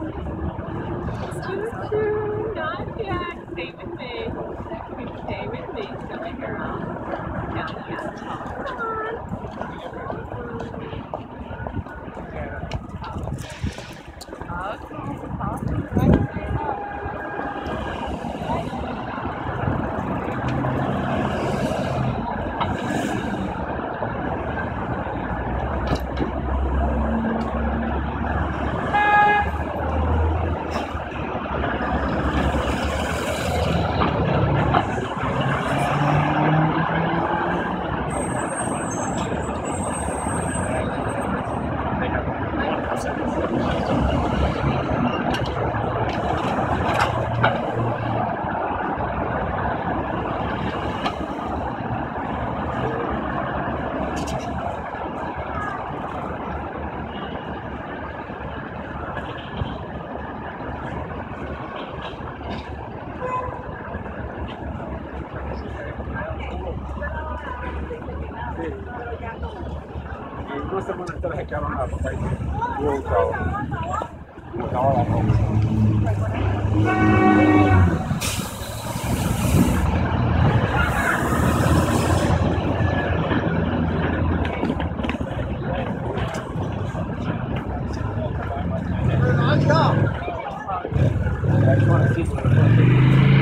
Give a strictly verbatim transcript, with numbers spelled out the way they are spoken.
Choo-choo, not yet. Stay with me. Stay with me, silly girl. Not yet. Come on. Okay, awesome. Right there. Due settimane te le chiamano la papà io ciao ciao la papà